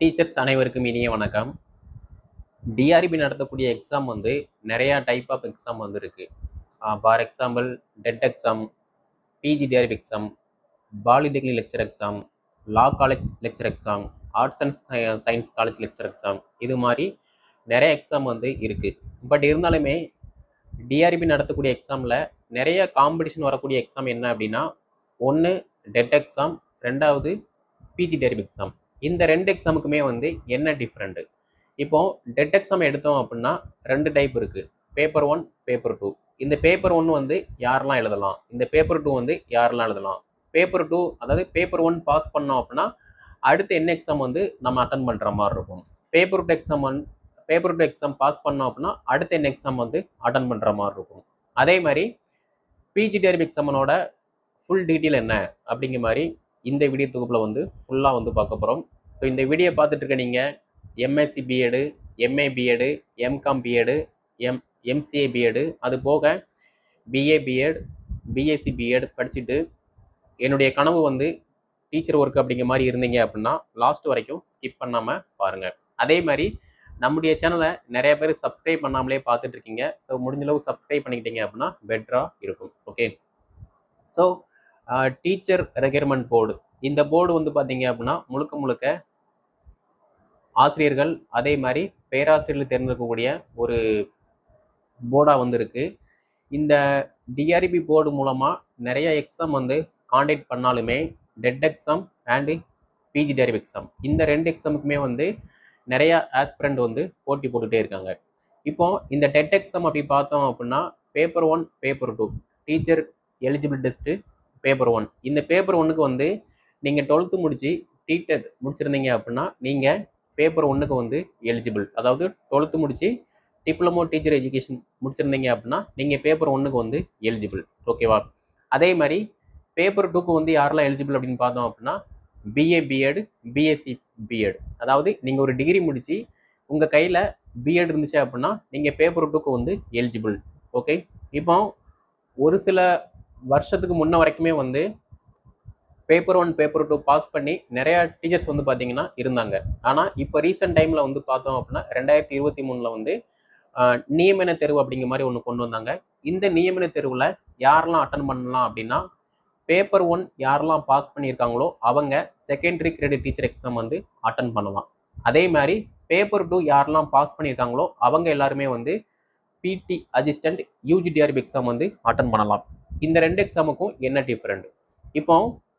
Teachers அனைவருக்கும் இனிய வணக்கம். டிஆர்பி நடத்தக்கூடிய எக்ஸாம் வந்து நிறையா டைப் ஆஃப் எக்ஸாம் வந்து இருக்கு. For example TET exam, PG TRB exam, polytechnic lecturer exam, law college lecturer exam, arts and science college lecturer exam, இது மாதிரி நிறைய எக்ஸாம் வந்து இருக்கு. பட் இருந்தாலுமே டிஆர்பி நடத்தக்கூடிய எக்ஸாமில் நிறைய காம்படிஷன் வரக்கூடிய எக்ஸாம் என்ன அப்படின்னா, ஒன்று டெட் எக்ஸாம், ரெண்டாவது பிஜி டிஆர்பி எக்ஸாம். இந்த ரெண்டு எக்ஸாமுக்குமே வந்து என்ன டிஃப்ரெண்ட்டு? இப்போ டெட் எக்ஸாம் எடுத்தோம் அப்படின்னா ரெண்டு டைப் இருக்குது. Paper 1, paper 2. இந்த பேப்பர் 1 வந்து யாரெல்லாம் எழுதலாம், இந்த பேப்பர் 2 வந்து யாரெல்லாம் எழுதலாம். பேப்பர் 2 அதாவது பேப்பர் 1 பாஸ் பண்ணோம் அப்படின்னா அடுத்து என்ன எக்ஸாம் வந்து நம்ம அட்டன் பண்ணுற மாதிரி இருக்கும். பேப்பர் 2 எக்ஸாம் பாஸ் பண்ணோம் அப்படின்னா அடுத்த என்ன எக்ஸாம் வந்து அட்டன் பண்ணுற மாதிரி இருக்கும். அதே மாதிரி பிஜி டிஆர்பி எக்ஸாமனோட ஃபுல் டீட்டெயில் என்ன அப்படிங்கிற மாதிரி இந்த வீடியோ தொகுப்பில் வந்து ஃபுல்லாக வந்து பார்க்க போகிறோம். ஸோ இந்த வீடியோ பார்த்துட்டு இருக்க நீங்கள் MSc BEd, MA BEd, MCom BEd, MCA BEd, அது போக பிஏ பிஎட், பிஎஸ்சி பிஎட் படிச்சுட்டு என்னுடைய கனவு வந்து டீச்சர் ஒர்க் அப்படிங்கிற மாதிரி இருந்தீங்க அப்படின்னா லாஸ்ட் வரைக்கும் ஸ்கிப் பண்ணாமல் பாருங்கள். அதே மாதிரி நம்முடைய சேனலை நிறைய பேர் சப்ஸ்கிரைப் பண்ணாமலே பார்த்துட்டு இருக்கீங்க. ஸோ முடிஞ்சளவு சப்ஸ்கிரைப் பண்ணிக்கிட்டீங்க அப்படின்னா பெட்டராக இருக்கும். Okay, so teacher recruitment board, இந்த போர்டு வந்து பார்த்தீங்க அப்படின்னா முழுக்க ஆசிரியர்கள் அதே மாதிரி பேராசிரியர்கள் தேர்ந்தெடுக்கக்கூடிய ஒரு போர்டாக வந்து இருக்குது. இந்த டிஆர்பி போர்டு மூலமாக நிறைய எக்ஸாம் வந்து காண்டக்ட் பண்ணாலுமே TET exam and PG TRB exam இந்த ரெண்டு எக்ஸாமுக்குமே வந்து நிறையா ஆஸ்பிரண்ட் வந்து போட்டி போட்டுகிட்டே இருக்காங்க. இப்போ இந்த டெட் எக்ஸாம் அப்படி பார்த்தோம் அப்படின்னா paper 1, paper 2, teacher eligible test paper 1. இந்த பேப்பர் 1க்கு வந்து நீங்கள் 12th முடிச்சு டிடெட் முடிச்சிருந்தீங்க அப்படின்னா நீங்கள் பேப்பர் 1க்கு வந்து எலிஜிபிள். அதாவது 12th முடிச்சு டிப்ளமோ டீச்சர் எஜுகேஷன் முடிச்சிருந்தீங்க அப்படின்னா நீங்கள் பேப்பர் 1க்கு வந்து எலிஜிபிள். ஓகேவா? அதே மாதிரி பேப்பர் 2க்கு வந்து யாரெல்லாம் எலிஜிபிள் அப்படின்னு பார்த்தோம் அப்படின்னா பிஏ பிஎட், பிஎஸ்சி பிஎட். அதாவது நீங்கள் ஒரு டிகிரி முடிச்சு உங்கள் கையில் பிஎட் இருந்துச்சு அப்படின்னா நீங்கள் பேப்பர் 2க்கு வந்து எலிஜிபிள். ஓகே, இப்போ ஒரு சில வருஷத்துக்கு முன்ன வரைக்குமே வந்து பேப்பர் 1, பேப்பர் 2 பாஸ் பண்ணி நிறையா டீச்சர்ஸ் வந்து பார்த்தீங்கன்னா இருந்தாங்க. ஆனால் இப்போ ரீசெண்ட் டைமில் வந்து பார்த்தோம் அப்படின்னா 2023 வந்து நியமன தேர்வு அப்படிங்கிற மாதிரி ஒன்று கொண்டு வந்தாங்க. இந்த நியமன தேர்வில் யாரெல்லாம் அட்டன் பண்ணலாம் அப்படின்னா பேப்பர் 1 யாரெல்லாம் பாஸ் பண்ணியிருக்காங்களோ அவங்க செகண்டரி கிரெடிட் டீச்சர் எக்ஸாம் வந்து அட்டன் பண்ணலாம். அதே மாதிரி பேப்பர் 2 யாரெல்லாம் பாஸ் பண்ணியிருக்காங்களோ அவங்க எல்லாருமே வந்து பிடி அசிஸ்டன்ட் யூஜிடிஆர்பி எக்ஸாம் வந்து அட்டன் பண்ணலாம். இந்த ரெண்டு எக்ஸாமுக்கும் என்ன டிஃப்ரெண்ட்? இப்போ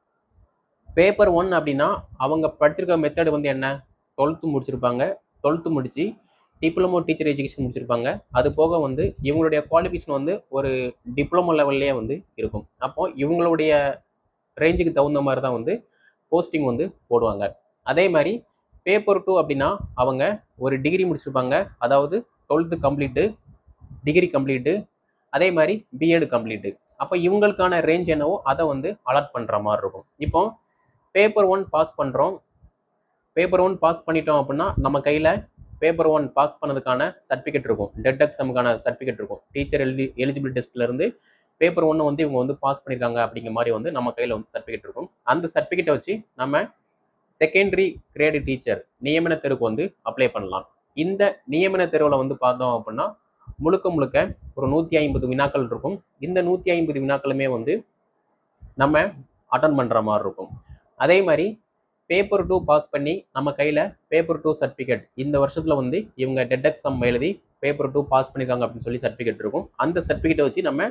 பேப்பர் 1 அப்படின்னா அவங்க படிச்சிருக்க மெத்தட் வந்து என்ன? 12th முடிச்சிருப்பாங்க, 12th முடிச்சு டிப்ளமோ டீச்சர் எஜுகேஷன் முடிச்சிருப்பாங்க. அது போக வந்து இவங்களுடைய குவாலிஃபிகேஷன் வந்து ஒரு டிப்ளமோ லெவல்லே வந்து இருக்கும். அப்போ இவங்களுடைய ரேஞ்சுக்கு தகுந்த மாதிரி தான் வந்து போஸ்டிங் வந்து போடுவாங்க. அதே மாதிரி பேப்பர் 2 அப்படின்னா அவங்க ஒரு டிகிரி முடிச்சிருப்பாங்க. அதாவது 12th கம்ப்ளீட்டு, டிகிரி கம்ப்ளீட்டு, அதே மாதிரி பிஎட் கம்ப்ளீட்டு. அப்போ இவங்களுக்கான ரேஞ்ச் என்னவோ அதை வந்து அலாட் பண்ணுற மாதிரி இருக்கும். இப்போ பேப்பர் 1 பாஸ் பண்ணுறோம், பேப்பர் 1 பாஸ் பண்ணிட்டோம் அப்படின்னா நம்ம கையில் பேப்பர் 1 பாஸ் பண்ணதுக்கான சர்டிஃபிகேட் இருக்கும், டெட் எக்ஸாமுக்கான சர்டிஃபிகேட் இருக்கும். டீச்சர் எலிஜிபிள் டெஸ்ட்லேருந்து பேப்பர் 1 வந்து இவங்க வந்து பாஸ் பண்ணியிருக்காங்க அப்படிங்கிற மாதிரி வந்து நம்ம கையில் வந்து சர்டிஃபிகேட் இருக்கும். அந்த சர்டிஃபிகேட்டை வச்சு நம்ம செகண்டரி கிரேடு டீச்சர் நியமன தேர்வுக்கு வந்து அப்ளை பண்ணலாம். இந்த நியமன தேர்வில் வந்து பார்த்தோம் அப்படின்னா முழுக்க ஒரு 150 வினாக்கள் இருக்கும். இந்த 150 வினாக்களுமே வந்து நம்ம அட்டன் பண்ணுற மாதிரி இருக்கும். அதே மாதிரி பேப்பர் 2 பாஸ் பண்ணி நம்ம கையில் பேப்பர் 2 சர்டிஃபிகேட் இந்த வருஷத்தில் வந்து இவங்க டெட் எக்ஸாம் எழுதி பேப்பர் 2 பாஸ் பண்ணியிருக்காங்க அப்படின்னு சொல்லி சர்டிஃபிகேட் இருக்கும். அந்த சர்டிஃபிகேட்டை வச்சு நம்ம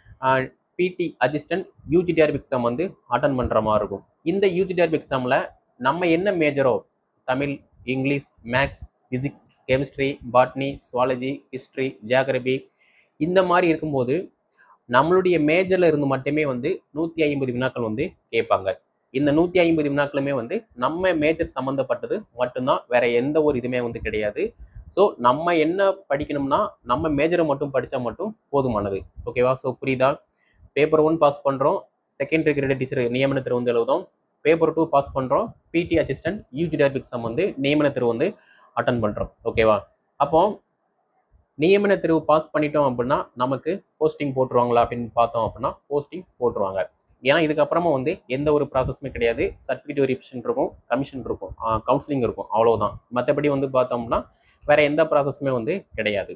பிடி அசிஸ்டன்ட் யூஜிடிஆர்பி எக்ஸாம் வந்து அட்டன் பண்ணுற மாதிரி இருக்கும். இந்த யூஜிடிஆர்பி எக்ஸாமில் நம்ம என்ன மேஜரோ, Tamil, English, maths, physics, chemistry, botany, zoology, history, geography இந்த மாதிரி இருக்கும்போது நம்மளுடைய மேஜரில் இருந்து மட்டுமே வந்து 150 வினாக்கள் வந்து கேட்பாங்க. இந்த 150 வினாக்களுமே வந்து நம்ம மேஜர் சம்மந்தப்பட்டது மட்டும்தான், வேற எந்த ஒரு இதுவுமே வந்து கிடையாது. ஸோ நம்ம என்ன படிக்கணும்னா நம்ம மேஜரை மட்டும் படித்தா மட்டும் போதுமானது. ஓகேவா? ஸோ புரியுதா? பேப்பர் 1 பாஸ் பண்ணுறோம், செகண்டரி கிரேட் டீச்சர் நியமன தேர்வு வந்து எழுதும். பேப்பர் 2 பாஸ் பண்ணுறோம், பிடி அசிஸ்டன்ட் யூஜிடிஆர்பி எக்ஸாம் வந்து நியமன தேர்வு வந்து அட்டன் பண்ணுறோம். ஓகேவா? அப்போ நியமன தேர்வு பாஸ் பண்ணிட்டோம் அப்படின்னா நமக்கு போஸ்டிங் போட்டுருவாங்களா அப்படின்னு பார்த்தோம் அப்படின்னா போஸ்டிங் போட்டுருவாங்க. ஏன்னா இதுக்கப்புறமா வந்து எந்த ஒரு ப்ராசஸுமே கிடையாது. சர்டிஃபிகேட் வெரிஃபிகேஷன் இருக்கும், கமிஷன் இருக்கும், கவுன்சிலிங் இருக்கும், அவ்வளவுதான். மற்றபடி வந்து பார்த்தோம்னா வேற எந்த ப்ராசஸுமே வந்து கிடையாது.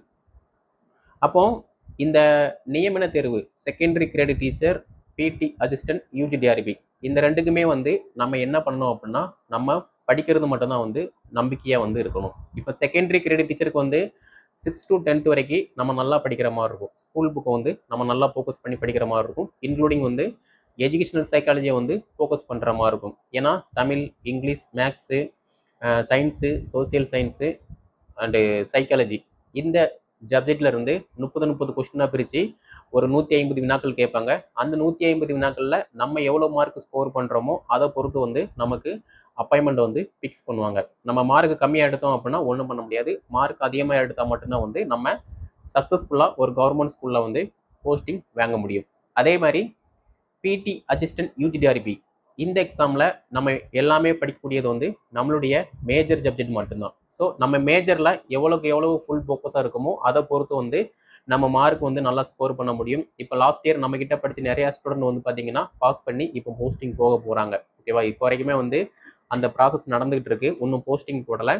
அப்போ இந்த நியமன தேர்வு secondary grade teacher, PT assistant, UGTRB இந்த ரெண்டுக்குமே வந்து நம்ம என்ன பண்ணணும் அப்படின்னா நம்ம படிக்கிறது மட்டும்தான் வந்து நம்பிக்கையாக வந்து இருக்கணும். இப்போ செகண்டரி கிரேடு டீச்சருக்கு வந்து 6 to 10th வரைக்கும் நம்ம நல்லா படிக்கிற மாதிரி இருக்கும். ஸ்கூல் புக்கை வந்து நம்ம நல்லா ஃபோக்கஸ் பண்ணி படிக்கிற மாதிரி இருக்கும். இன்க்ளூடிங் வந்து எஜுகேஷனல் சைக்காலஜியை வந்து ஃபோக்கஸ் பண்ணுற மாதிரி இருக்கும். ஏன்னா Tamil, English, maths, science, social science and psychology இந்த சப்ஜெக்ட்ல இருந்து 30 கொஸ்டினாக பிரித்து ஒரு 150 வினாக்கள் கேட்பாங்க. அந்த 150 வினாக்களில் நம்ம எவ்வளோ மார்க் ஸ்கோர் பண்ணுறோமோ அதை பொறுத்து வந்து நமக்கு அப்பாயின்மெண்ட் வந்து ஃபிக்ஸ் பண்ணுவாங்க. நம்ம மார்க் கம்மியாக எடுத்தோம் அப்படின்னா ஒன்றும் பண்ண முடியாது. மார்க் அதிகமாக எடுத்தால் மட்டும்தான் வந்து நம்ம சக்ஸஸ்ஃபுல்லாக ஒரு கவர்மெண்ட் ஸ்கூலில் வந்து போஸ்டிங் வாங்க முடியும். அதே மாதிரி பிடி அசிஸ்டன்ட், யூஜிடிஆர்பி இந்த எக்ஸாமில் நம்ம எல்லாமே படிக்கக்கூடியது வந்து நம்மளுடைய மேஜர் சப்ஜெக்ட் மட்டும்தான். ஸோ நம்ம மேஜரில் எவ்வளோக்கு எவ்வளோ ஃபுல் ஃபோக்கஸாக இருக்குமோ அதை பொறுத்து வந்து நம்ம மார்க் வந்து நல்லா ஸ்கோர் பண்ண முடியும். இப்போ லாஸ்ட் இயர் நம்ம கிட்ட படித்த நிறைய ஸ்டூடெண்ட் வந்து பார்த்தீங்கன்னா பாஸ் பண்ணி இப்போ போஸ்டிங் போக போகிறாங்க. ஓகேவா? இப்போ வரைக்குமே வந்து அந்த ப்ராசஸ் நடந்துகிட்டு இருக்கு. இன்னும் போஸ்டிங் போடலை.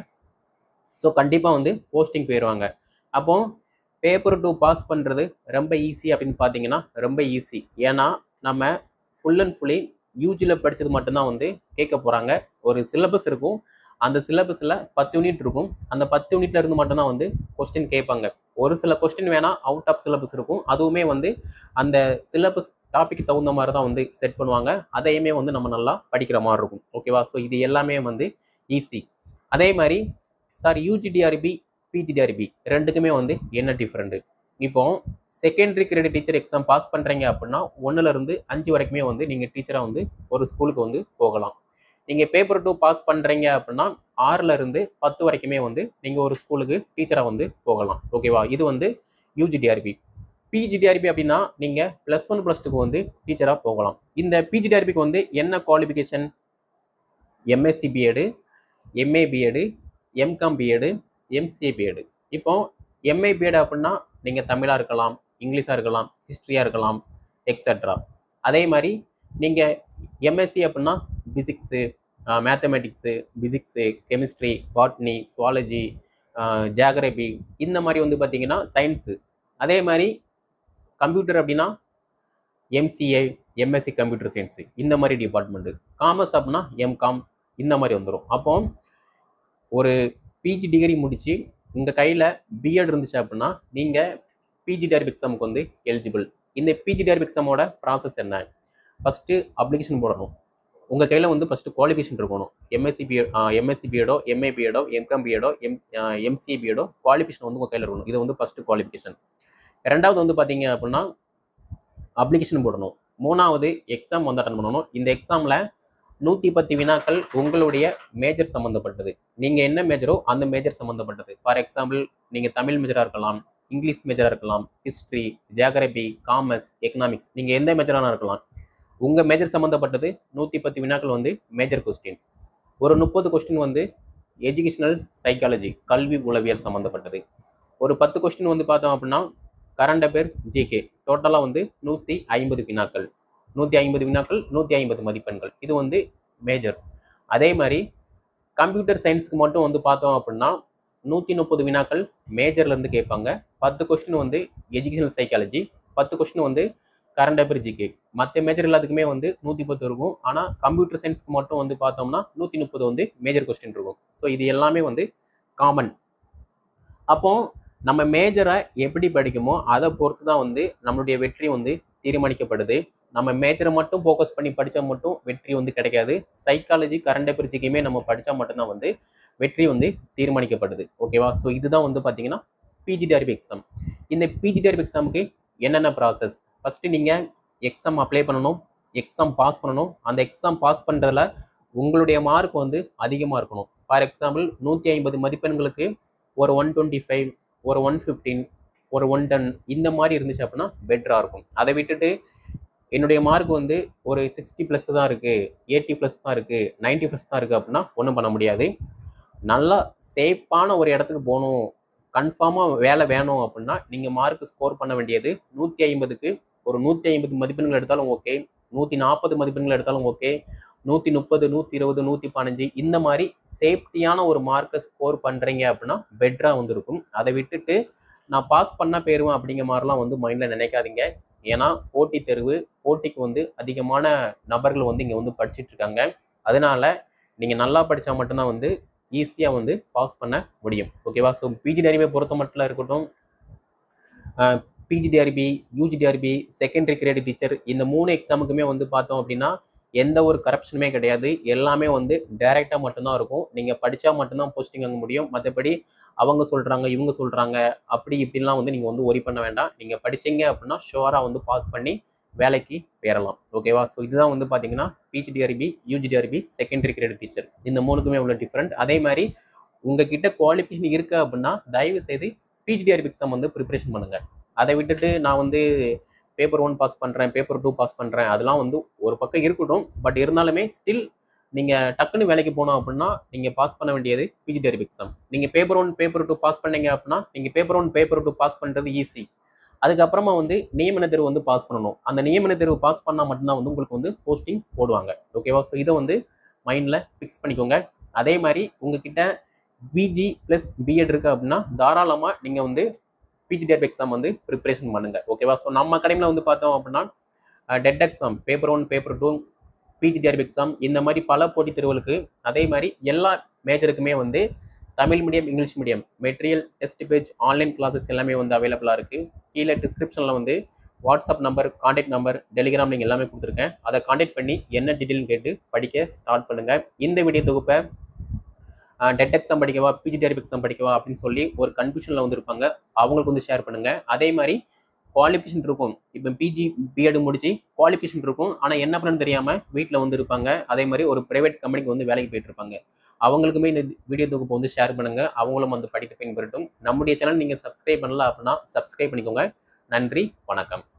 ஸோ கண்டிப்பாக வந்து போஸ்டிங் போயிடுவாங்க. அப்போ பேப்பர் 2 பாஸ் பண்ணுறது ரொம்ப ஈஸி அப்படின்னு பார்த்தீங்கன்னா ரொம்ப ஈஸி. ஏன்னா நம்ம ஃபுல் அண்ட் ஃபுல்லி யூஜியில் படித்தது மட்டும்தான் வந்து கேட்க போகிறாங்க. ஒரு சிலபஸ் இருக்கும். அந்த சிலபஸில் 10 யூனிட் இருக்கும். அந்த 10 யூனிட்ல இருந்து மட்டும்தான் வந்து கொஸ்டின் கேட்பாங்க. ஒரு சில கொஸ்டின் வேணால் அவுட் ஆஃப் சிலபஸ் இருக்கும். அதுவுமே வந்து அந்த சிலபஸ் டாபிக் தகுந்த மாதிரி தான் வந்து செட் பண்ணுவாங்க. அதையுமே வந்து நம்ம நல்லா படிக்கிற மாதிரி இருக்கும். ஓகேவா? ஸோ இது எல்லாமே வந்து ஈஸி. அதே மாதிரி யூஜிடிஆர்பி, பிஜிடிஆர்பி ரெண்டுக்குமே வந்து என்ன டிஃப்ரெண்ட்? இப்போ secondary credit teacher exam pass பண்ணுறீங்க அப்படின்னா 1ல இருந்து 5 வரைக்குமே வந்து நீங்கள் டீச்சராக வந்து ஒரு ஸ்கூலுக்கு வந்து போகலாம். நீங்கள் பேப்பர் 2 பாஸ் பண்ணுறீங்க அப்படின்னா 6ல இருந்து 10 வரைக்குமே வந்து நீங்கள் ஒரு ஸ்கூலுக்கு டீச்சராக வந்து போகலாம். ஓகேவா? இது வந்து யூஜிடிஆர்பி. பிஜிடிஆர்பி அப்படின்னா நீங்கள் +1 +2க்கு வந்து டீச்சராக போகலாம். இந்த பிஜிடிஆர்பிக்கு வந்து என்ன qualification? MSc BEd, MA BEd, MCom BEd, MCA BEd. இப்போ எம்ஏ பிஎட் அப்படின்னா நீங்கள் தமிழாக இருக்கலாம், இங்கிலீஷாக இருக்கலாம், ஹிஸ்ட்ரியாக இருக்கலாம், எக்ஸட்ரா. அதே மாதிரி நீங்கள் எம்எஸ்சி அப்படின்னா physics, mathematics, physics, chemistry, botany, zoology, geography இந்த மாதிரி வந்து பார்த்தீங்கன்னா சயின்ஸு. அதே மாதிரி கம்ப்யூட்டர் அப்படின்னா எம்சிஏ, எம்எஸ்சி கம்ப்யூட்டர் சயின்ஸு இந்த மாதிரி டிபார்ட்மெண்ட்டு. காமர்ஸ் அப்படின்னா எம்காம் இந்த மாதிரி வந்துடும். அப்போ ஒரு பிஜி டிகிரி முடித்து உங்கள் கையில் பிஎட் இருந்துச்சு அப்படின்னா நீங்கள் பிஜிடிஆர்பி எக்ஸாமுக்கு வந்து எலிஜிபிள். இந்த பிஜிடிஆர்பி எக்ஸாமோட ப்ராசஸ் என்ன? ஃபஸ்ட்டு அப்ளிகேஷன் போடணும். உங்கள் கையில் வந்து ஃபஸ்ட்டு குவாலிஃபிகேஷன் இருக்கணும். எம்எஸ்சி பிஎடோ, எம்ஏ பிஎடோ, எம்காம் பிஎடோ, எம்சிஏ பிஎடோ குவாலிஃபிகேஷன் வந்து உங்கள் கையில் இருக்கணும். இது வந்து ஃபஸ்ட்டு குவாலிஃபிகேஷன். ரெண்டாவது வந்து பார்த்தீங்க அப்படின்னா அப்ளிகேஷன் போடணும். மூணாவது எக்ஸாம் வந்து அட்டன் பண்ணணும். இந்த எக்ஸாமில் 110 வினாக்கள் உங்களுடைய மேஜர் சம்மந்தப்பட்டது. நீங்கள் என்ன மேஜரோ அந்த மேஜர் சம்மந்தப்பட்டது. ஃபார் எக்ஸாம்பிள் நீங்கள் தமிழ் மேஜராக இருக்கலாம், இங்கிலீஷ் மேஜராக இருக்கலாம், ஹிஸ்ட்ரி, ஜியாகிரபி, காமர்ஸ், எக்கனாமிக்ஸ் நீங்கள் எந்த மேஜரான இருக்கலாம். உங்கள் மேஜர் சம்மந்தப்பட்டது 110 வினாக்கள் வந்து மேஜர் கொஸ்டின். ஒரு 30 கொஸ்டின் வந்து எஜுகேஷனல் சைக்காலஜி கல்வி உளவியல் சம்மந்தப்பட்டது. ஒரு 10 கொஸ்டின் வந்து பார்த்தோம் அப்படின்னா கரண்ட் அஃபேர், ஜிகே டோட்டலாக வந்து 150 வினாக்கள். 150 வினாக்கள், 150 மதிப்பெண்கள். இது வந்து மேஜர். அதே மாதிரி கம்ப்யூட்டர் சயின்ஸுக்கு மட்டும் வந்து பார்த்தோம் அப்படின்னா 130 வினாக்கள் மேஜர்லேருந்து கேட்பாங்க. 10 கொஸ்டின் வந்து எஜுகேஷனல் சைக்காலஜி, 10 கொஸ்டின் வந்து கரண்ட் அஃபேர், ஜிகே. மற்ற மேஜர் எல்லாத்துக்குமே வந்து 110 இருக்கும். ஆனால் கம்ப்யூட்டர் சயின்ஸ்க்கு மட்டும் வந்து பார்த்தோம்னா 130 வந்து மேஜர் கொஸ்டின் இருக்கும். ஸோ இது எல்லாமே வந்து காமன். அப்போ நம்ம மேஜரை எப்படி படிக்குமோ அதை பொறுத்து தான் வந்து நம்மளுடைய வெற்றி வந்து தீர்மானிக்கப்படுது. நம்ம மேஜரை மட்டும் ஃபோக்கஸ் பண்ணி படித்தா மட்டும் வெற்றி வந்து கிடைக்காது. சைக்காலஜி, கரண்ட் அஃபேர், ஜிகேமே நம்ம படித்தா மட்டும்தான் வந்து வெற்றி வந்து தீர்மானிக்கப்படுது. ஓகேவா? ஸோ இதுதான் வந்து பார்த்தீங்கன்னா பிஜிடிஆர்பி எக்ஸாம். இந்த பிஜிடிஆர்பி எக்ஸாமுக்கு என்னென்ன ப்ராசஸ்? ஃபஸ்ட்டு நீங்கள் எக்ஸாம் அப்ளை பண்ணணும், எக்ஸாம் பாஸ் பண்ணணும். அந்த எக்ஸாம் பாஸ் பண்ணுறதுல உங்களுடைய மார்க் வந்து அதிகமாக இருக்கணும். ஃபார் எக்ஸாம்பிள் 150 மதிப்பெண்களுக்கு ஒரு 125, ஒரு 115, ஒரு 110 இந்த மாதிரி இருந்துச்சு அப்படின்னா பெட்டராக இருக்கும். அதை விட்டுட்டு என்னுடைய மார்க் வந்து ஒரு 60+ தான் இருக்குது, 80+ தான் இருக்குது, 90+ தான் இருக்குது அப்படின்னா ஒன்றும் பண்ண முடியாது. நல்லா சேஃபான ஒரு இடத்துக்கு போகணும், கன்ஃபார்மாக வேலை வேணும் அப்படின்னா நீங்கள் மார்க் ஸ்கோர் பண்ண வேண்டியது 150க்கு ஒரு 150 மதிப்பெண்கள் எடுத்தாலும் ஓகே, 140 மதிப்பெண்கள் எடுத்தாலும் ஓகே, 130, 120, 115 இந்த மாதிரி சேஃப்டியான ஒரு மார்க்கை ஸ்கோர் பண்றீங்க அப்படின்னா பெட்டரா வந்து இருக்கும். அதை விட்டுட்டு நான் பாஸ் பண்ணா போயிருவேன் அப்படிங்கிற மாதிரிலாம் வந்து மைண்ட்ல நினைக்காதீங்க. ஏன்னா போட்டித் தேர்வு, போட்டிக்கு வந்து அதிகமான நபர்கள் வந்து இங்க வந்து படிச்சுட்டு இருக்காங்க. அதனால நீங்க நல்லா படிச்சா மட்டும்தான் வந்து ஈஸியா வந்து பாஸ் பண்ண முடியும். ஓகேவா? ஸோ பிஜிடிஆர்பி பொறுத்த மட்டும் இருக்கட்டும், PGTRB, UGTRB, secondary grade teacher இந்த 3 எக்ஸாமுக்குமே வந்து பார்த்தோம் அப்படின்னா எந்த ஒரு கரப்ஷனுமே கிடையாது. எல்லாமே வந்து டைரக்டா மட்டும்தான் இருக்கும். நீங்க படிச்சா மட்டும்தான் போஸ்டிங் வாங்க முடியும். மற்றபடி அவங்க சொல்றாங்க, இவங்க சொல்றாங்க, அப்படி இப்படிலாம் வந்து நீங்க வந்து ஒரி பண்ண வேண்டாம். நீங்க படிச்சீங்க அப்படின்னா ஷுவரா வந்து பாஸ் பண்ணி வேலைக்கு பெறலாம். ஓகேவா? ஸோ இதுதான் வந்து பார்த்தீங்கன்னா PGTRB, UGTRB, secondary grade teacher இந்த 3க்குமே உள்ள டிஃபரெண்ட். அதே மாதிரி உங்ககிட்ட குவாலிஃபிகேஷன் இருக்கு அப்படின்னா தயவு செய்து பிஜிடிஆர்பி எக்ஸாம் வந்து ப்ரிப்பரேஷன் பண்ணுங்க. அதை விட்டுட்டு நான் வந்து பேப்பர் 1 பாஸ் பண்றேன், பேப்பர் 2 பாஸ் பண்றேன், அதெல்லாம் வந்து ஒரு பக்கம் இருக்கட்டும். பட் இருந்தாலுமே ஸ்டில் நீங்க டக்குன்னு வேலைக்கு போனோம் அப்படின்னா நீங்க பாஸ் பண்ண வேண்டியது பிஜிடிஆர்பி எக்ஸாம். நீங்க பேப்பர் 1 பேப்பர் 2 பாஸ் பண்ணீங்க அப்படின்னா நீங்க பேப்பர் 1 பேப்பர் 2 பாஸ் பண்றது ஈஸி. அதுக்கப்புறமா வந்து நியமன தேர்வு வந்து பாஸ் பண்ணணும். அந்த நியமன தேர்வு பாஸ் பண்ணா மட்டும்தான் வந்து உங்களுக்கு வந்து போஸ்டிங் போடுவாங்க. ஓகேவா? ஸோ இதை வந்து மைண்ட்ல ஃபிக்ஸ் பண்ணிக்கோங்க. அதே மாதிரி உங்ககிட்ட பிஜி பிளஸ் பிஎட் இருக்கு அப்படின்னா தாராளமா நீங்க வந்து பிஜிடிஆர்பி எக்ஸாம் வந்து ப்ரிப்பரேஷன் பண்ணுங்க. ஓகேவா? ஸோ நம்ம அகாடமியில் வந்து பார்த்தோம் அப்படின்னா TET exam, paper 1 paper 2, PGTRB exam இந்த மாதிரி பல போட்டித் தேர்வுகளுக்கு, அதே மாதிரி எல்லா மேஜருக்குமே வந்து Tamil medium, English medium material, test page, online classes எல்லாமே வந்து அவைலபிளாக இருக்குது. கீழே டிஸ்கிரிப்ஷனில் வந்து WhatsApp number, contact number, Telegram link எல்லாமே கொடுத்துருக்கேன். அதை கான்டாக்ட் பண்ணி என்ன டீட்டெயில்னு கேட்டு படிக்க ஸ்டார்ட் பண்ணுங்கள். இந்த வீடியோ தொகுப்பை டெட் எக்ஸாம் படிக்கவா, பிஜிடிஆர்பி எக்ஸாம் படிக்கவா அப்படின்னு சொல்லி ஒரு கன்ஃபியூஷனில் வந்து இருப்பாங்க, அவங்களுக்கு வந்து ஷேர் பண்ணுங்கள். அதே மாதிரி குவாலிஃபிகேஷன் இருக்கும். இப்போ பிஜி, பிஎட் முடிச்சு குவாலிஃபிகேஷன் இருக்கும். ஆனால் என்ன பண்ணணும்னு தெரியாமல் வீட்டில் வந்து இருப்பாங்க. அதே மாதிரி ஒரு பிரைவேட் கம்பெனிக்கு வந்து வேலைக்கு போயிட்டு இருப்பாங்க. அவங்களுக்குமே இந்த வீடியோ தொகுப்பு வந்து ஷேர் பண்ணுங்க. அவங்களும் வந்து படித்து பயன்பெறட்டும். நம்முடைய சேனல் நீங்கள் சப்ஸ்கிரைப் பண்ணல அப்படின்னா சப்ஸ்கிரைப் பண்ணிக்கோங்க. நன்றி, வணக்கம்.